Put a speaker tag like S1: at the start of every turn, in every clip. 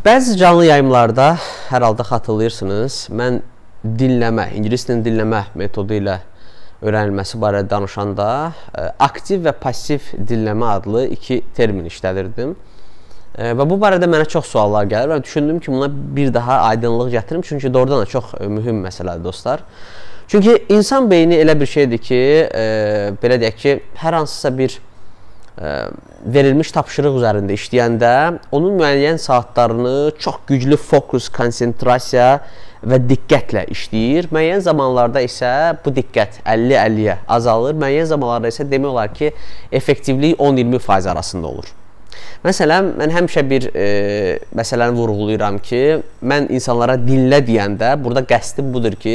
S1: Bəzi canlı yayımlarda, hər halda xatırlayırsınız, mən dinləmə, ingilis dilini dinləmə metodu ilə öyrənilməsi barədə danışanda aktiv və pasiv dinləmə adlı iki termin işlədirdim. Və bu barədə mənə çox suallar gəlir və düşündüm ki, buna bir daha aydınlıq gətirim. Çünki doğrudan da çox mühüm məsələdir dostlar. Çünki insan beyni elə bir şeydir ki, belə deyək ki, hər hansısa bir verilmiş tapşırıq üzərində işləyəndə onun müəyyən saatlarını çox güclü fokus, konsentrasiya və diqqətlə işləyir. Müəyyən zamanlarda isə bu diqqət 50-50-yə azalır. Müəyyən zamanlarda isə demək olar ki, effektivlik 10-20% arasında olur. Məsələn, mən həmişə bir məsələni vurğulayıram ki, mən insanlara dinlə deyəndə, burada qəsdim budur ki,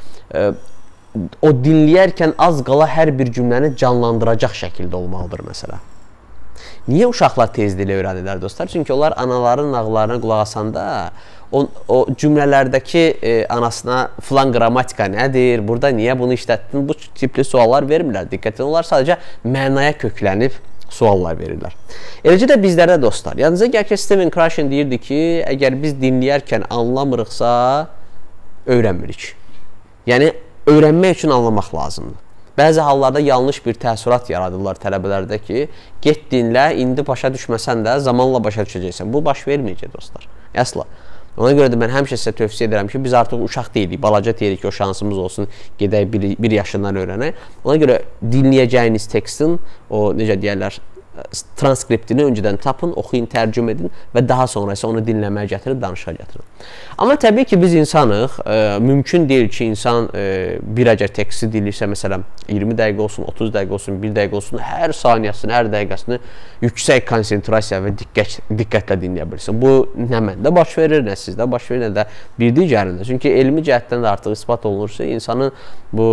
S1: o dinləyərkən az qala hər bir cümləni canlandıracaq şəkildə olmalıdır məsələ. Niyə uşaqlar tez dilə öyrənirlər dostlar? Çünki onlar anaların nağıllarına qulaq asanda o cümlələrdəki anasına filan qrammatika nədir, burada niyə bunu işlətdin, bu tipli suallar vermirlər diqqətini. Onlar sadəcə mənaya köklənib suallar verirlər. Eləcə də bizlərdə dostlar. Yanınıza gəl ki, Steven Krashen deyirdi ki, əgər biz dinləyərkən anlamırıqsa, öyrənmirik. Yəni, öyrənmək üçün anlamaq lazımdır. Bəzi hallarda yanlış bir təəssürat yaradırlar tələbələrdə ki, get dinlə, indi başa düşməsən də zamanla başa düşəcəksən. Bu baş verməyəcək dostlar. Əsla. Ona görə də mən həmişə sizə tövsiyə edirəm ki, biz artıq uşaq deyilik, balaca deyilik ki, o şansımız olsun, gedək bir yaşından öyrənək. Ona görə dinləyəcəyiniz tekstin, o necə deyərlər, transkriptini öncədən tapın, oxuyun, tərcümə edin və daha sonra isə onu dinləməyə gətirin, danışığa gətirin. Amma təbii ki, biz insanıq, mümkün deyil ki, insan bir əgər teksti dinləyirsə, məsələn, 20 dəqiqə olsun, 30 dəqiqə olsun, 1 dəqiqə olsun, hər saniyəsini, hər dəqiqəsini yüksək konsentrasiya və diqqətlə dinləyə bilirsin. Bu, nə məndə baş verir, nə sizdə baş verir, nə də bir digərində. Çünki elmi cəhətdən də artıq ispat olunursa, insanın bu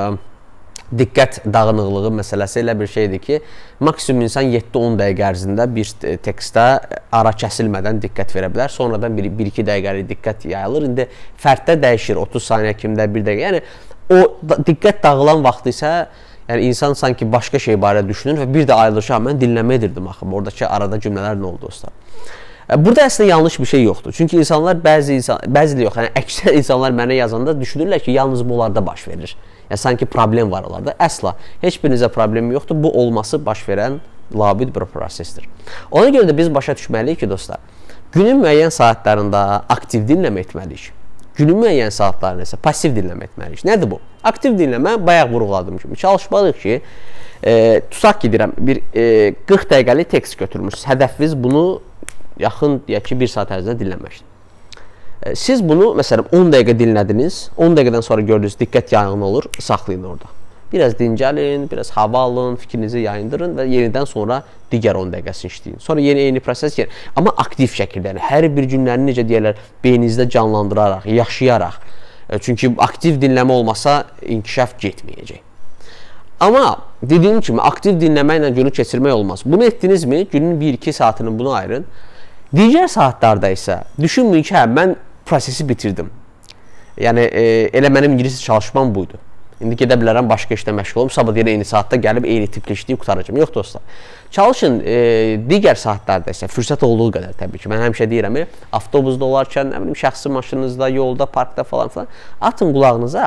S1: diqqət dağınıqlığı məsələsi elə bir şeydir ki, maksimum insan 7-10 dəqiqə ərzində bir tekstə ara kəsilmədən diqqət verə bilər. Sonradan 1-2 dəqiqəlik diqqət yayılır. İndi fərddə dəyişir, 30 saniyə kimdə 1 dəqiqə. Yəni, o diqqət dağılan vaxtı isə yəni, insan sanki başqa şey barədə düşünür və bir də ayrılışa mən dinləmə edirdim axı. Oradakı arada cümlələr nə oldu dostlar? Burada əslində yanlış bir şey yoxdur. Çünki insanlar, bəzi yox, yəni əksər insanlar mənə yazanda düşünürlər ki, yalnız bunlarda baş verir. Yəni, sanki problem var onlarda. Əsla. Heç birinizə problem yoxdur. Bu olması baş verən labid bir prosesdir. Ona görə də biz başa düşməliyik ki, dostlar, günün müəyyən saatlarında aktiv dinləmə etməliyik. Günün müəyyən saatlarında isə pasiv dinləmə etməliyik. Nədir bu? Aktiv dinləmə, bayaq vurğuladığım kimi, çalışmalıyıq ki, tutaq ki, deyirəm, bir 40 dəqiqəlik tekst götürmüşsünüz. Hədəfiniz bunu yaxın, deyək ki, 1 saat ərzində dinləməkdir. Siz bunu, məsələn, 10 dəqiqə dinlədiniz, 10 dəqiqədən sonra gördünüz, diqqət yayğın olur, saxlayın orada. Biraz dincəlin, biraz hava alın, fikrinizi yayındırın və yenidən sonra digər 10 dəqiqəsini işləyin. Sonra eyni proses gelir. Amma aktiv şəkildə, yəni hər bir cümləni necə deyərlər, beyninizdə canlandıraraq, yaşayaraq. Çünki aktiv dinləmə olmasa, inkişaf getməyəcək. Amma dediyim kimi, aktiv dinləməklə günü keçirmək olmaz. Bunu etdinizmi, günün 1-2 saatını bunu ayırın. Digər saatlarda isə düşünməyin ki, hə, mən prosesi bitirdim. Yəni, elə mənim ingilis çalışmam buydu. İndi gedə bilərəm, başqa işlə məşğul olum, sabah deyir, eyni saatda gəlib, eyni tipli işləyib qutaracam. Yox, dostlar. Çalışın, digər saatlarda isə fürsət olduğu qədər təbii ki. Mən həmişə deyirəm, avtobusda olarkən, şəxsi maşınınızda, yolda, parkda falan, atın qulağınıza.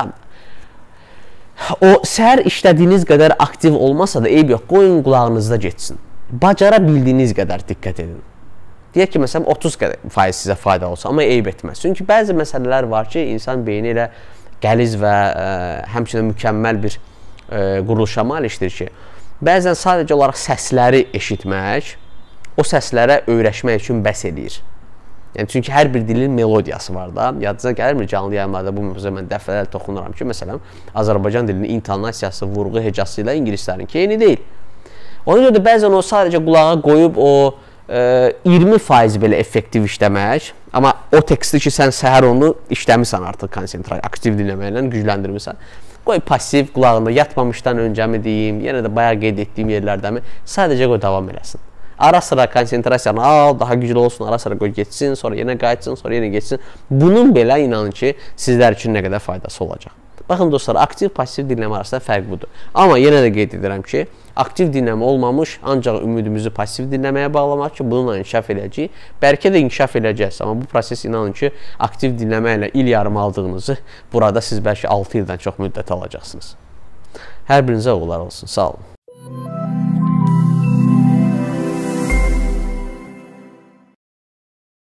S1: O, səhər işlədiyiniz qədər aktiv olmasa da, eyb yox, qoyun qulağınızda geçsin. Bacara bildiyiniz qədər diqqət edin. Deyək ki, məsələn, 30% sizə fayda olsa, amma eyb etməz. Çünki bəzi məsələlər var ki, insan beyni ilə qəliz və həmçinin mükəmməl bir quruluşa malikdir ki, bəzən sadəcə olaraq səsləri eşitmək, o səslərə öyrəşmək üçün bəs edir. Yəni, çünki hər bir dilin melodiyası var da, yadınıza gəlirmi canlı yayımlarda bu mövzuya mən dəfələr toxunuram ki, məsələn, Azərbaycan dilinin intonasiyası, vurğu, hecası ilə ingilislərin eyni deyil. Ona görə də bəzən o sadəcə qulağa qoyub o 20% belə effektiv işləmək, amma o teksti ki, sən səhər onu işləmirsən artıq konsentrasiya, aktiv dinləməklə gücləndirmirsən. Qoy pasiv qulağında yatmamışdan öncə mi deyim, yenə də bayaq qeyd etdiyim yerlərdəmi, sadəcə qoy davam eləsin. Ara sıra konsentrasiyanı al, daha güclü olsun, ara sıra qoy geçsin, sonra yenə qayıtsın, sonra yenə geçsin. Bunun belə inanın ki, sizlər üçün nə qədər faydası olacaq. Baxın dostlar, aktiv pasiv dinləmə arasında fərq budur. Amma yenə də qeyd edirəm ki, aktiv dinləmə olmamış, ancaq ümidimizi pasiv dinləməyə bağlamaq ki, bununla inkişaf edəcəyik. Bəlkə də inkişaf edəcəyiz, amma bu proses inanın ki, aktiv dinləmə ilə il yarım aldığınızı burada siz bəlkə 6 ildən çox müddət alacaqsınız. Hər birinizə uğurlar olsun. Sağ olun.